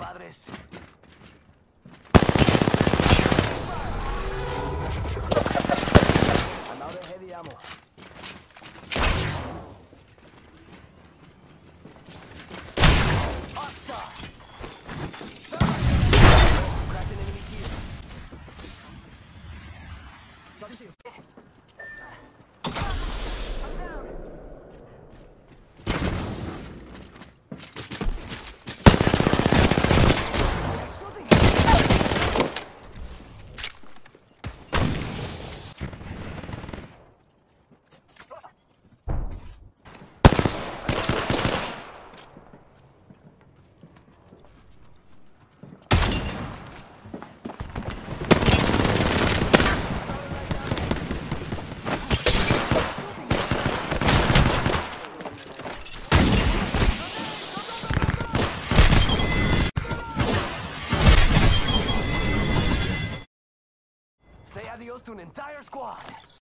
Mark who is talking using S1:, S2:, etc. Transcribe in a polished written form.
S1: compadres. I'm out of heavy ammo. Cracked an enemy shield. Shot shield. I'm down. Say adios to an entire squad.